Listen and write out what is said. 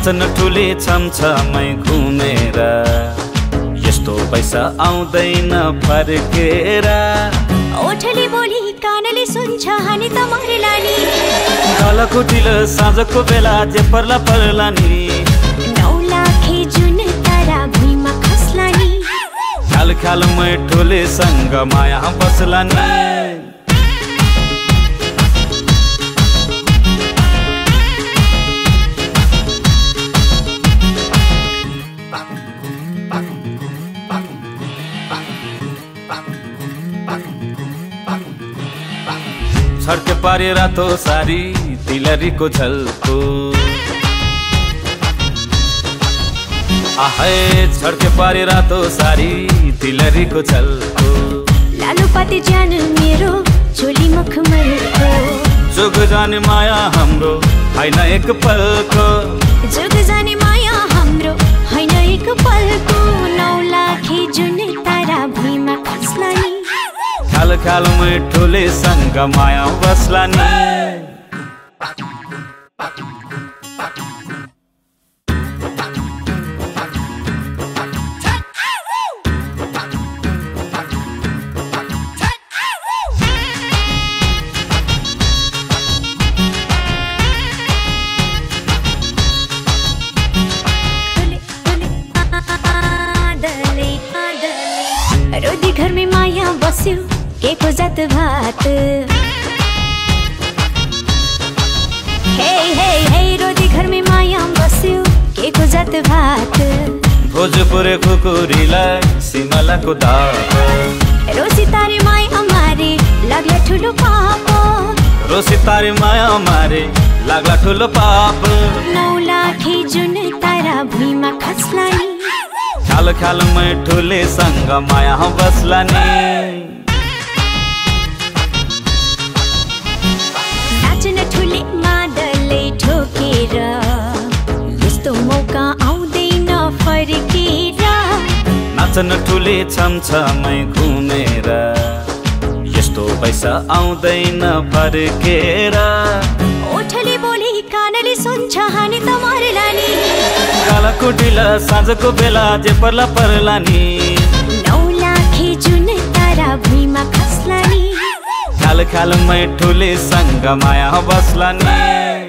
नाचन ठुले छमछमै घुमेर यस्तो पैसा आउँदैन फर्केर ओठले बोली कानले सुन्छ हानि त मरेला नि कालकोटिल साँझको बेला जे पर्ला पर्ला नि 9 लाखे जुन तारा भुइँमा खस्ला नि ख्याल ख्यालमै ठुलेसँग माया बस्ला नि छड्के पारे रातो सारी तिलरीको झल्को आहै छड्के पारे रातो सारी तिलरीको झल्को लालुपाते ज्यान मेरो झोली मखमलको जोग जाने माया हाम्रो हैन एक पलको जोग जाने माया हाम्रो हैन एक पलको 9 लाखे जुन तारा भुइँमा खस्ला नि ख्याल ख्यालमै ठुलेसँग माया बस्ला नि रोदी घर में माया बस्यो के को जात भात हे हे हे रोदी घर में माया बस्यो के को जात भात भोजपुरे कुकुरीलाई सिमलाको दाप रोसी तारे माया मारे लाग्ला ठुलो पाप रोसी तारे माया मारे लाग्ला ठुलो पाप 9 लाखे जुन तारा भुइँमा खस्ला नि ख्याल ख्यालमै ठुलेसँग माया बस्ला नि नाचन ठुले मादलले ठोकेर यस्तो मौका आउँदैन फर्केर नाचन ठुले छमछमै घुमेर यस्तो पैसा आउँदैन फर्केर ओठले बोली कानले सुन्छ हानि त मरेला नि कालकोटिल साँझको बेला जे पर्ला पर्ला नि 9 लाखे जुन तारा भुइँमा खस्ला नि ख्याल ख्यालमै ठुलेसँग माया बस्ला नि